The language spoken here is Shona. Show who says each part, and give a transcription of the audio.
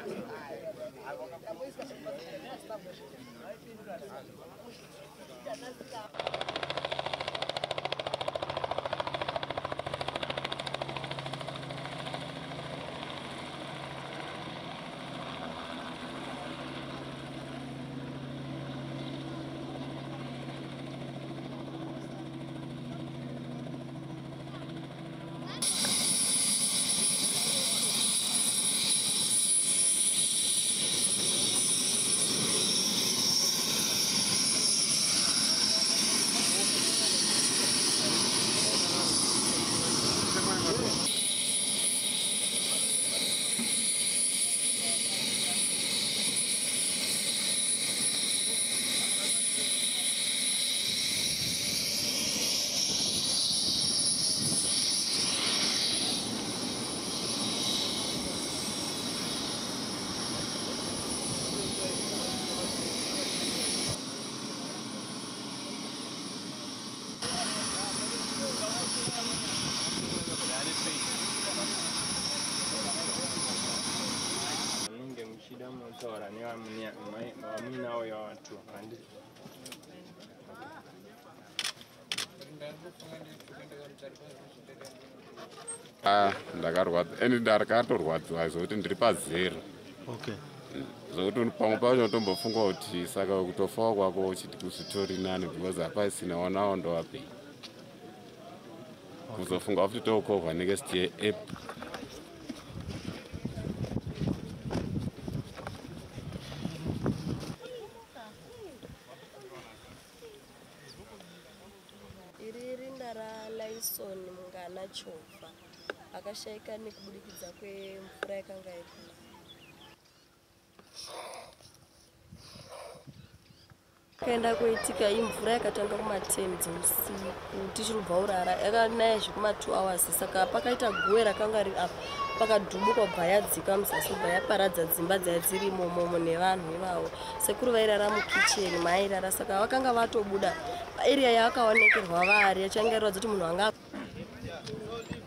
Speaker 1: ndakarwadza ende ndakatorwadziwa zvokuti ndiri pazero. Zvokuti pamwe pacho tombofunga kuti saka kutofawo kwako chiti kuzvitori nani because hapasina wanawo ndowapi kuzofunga futi tokovha next year app.
Speaker 2: Chovha akashaika nekubudikidza kwemvura yakanga iripo. Kaenda kuitika imvura yakatanga kuma10 dzeusiku tichirubva urara yakanaya zvekuma2 hours saka pakaita guwe rakanga riri apa pakadhubuka bva yadzika muzasi bva yaparadza dzimba dzaiva dzirimo momo nevanhu ivavo sekuru vairara mukicheni maairara saka vakanga vatobuda area yaakaonekerwa vari yachange iratidza kuti munhu anga